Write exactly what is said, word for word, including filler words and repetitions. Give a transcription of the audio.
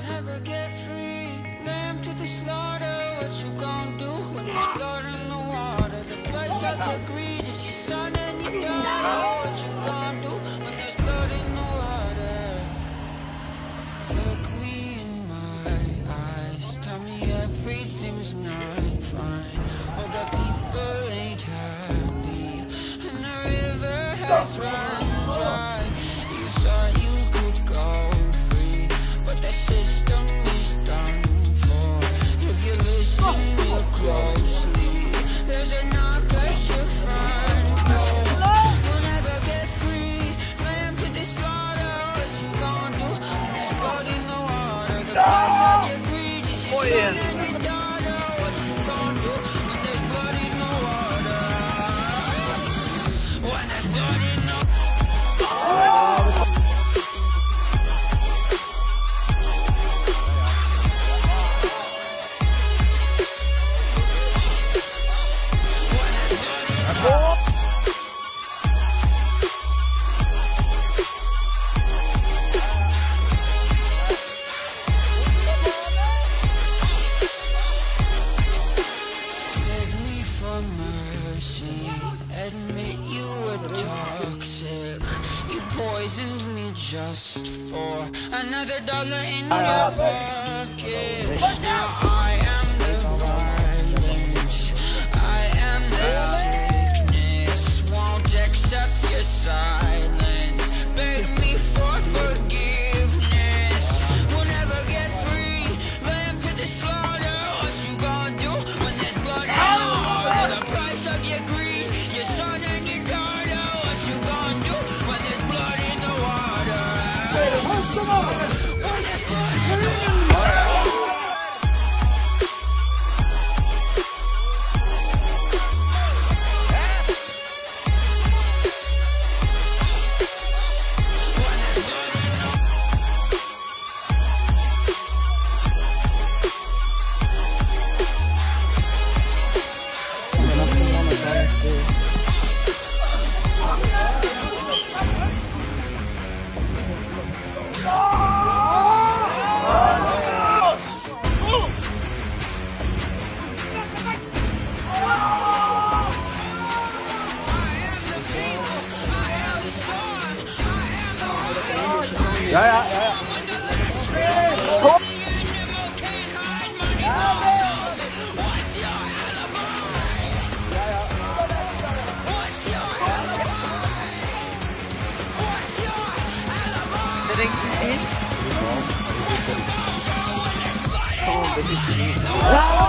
never get free. Lamb to the slaughter, what you gon' do when there's blood in the water? The price of your greed is your son and your daughter. What you gon' do when there's blood in the water? Look me in my eyes, tell me everything's not fine. All the people ain't happy, and the river has run dry. You thought you could go free, but the system is done for. If you listen real closely, there's a knock at your front door. You'll never get free. Lamb to the slaughter, what you gon' do when there's blood in the water? The price of your greed is your son and your daughter. What you gon' do when there's blood in the water? When there's blood in the admit you were toxic. You poisoned me just for another dollar in your pocket. Now I am the violence, I am the sickness. Won't accept your silence, beg me for forgiveness. We'll never get free. Lamb to the slaughter, what you gonna do when there's blood in the water? The price of your greed, your son and your daughter. What you gonna do when there's blood in the water? When there's blood in the water. Ja, ja, ja, ja. Kom! Denk je niet? Gewoon een beetje.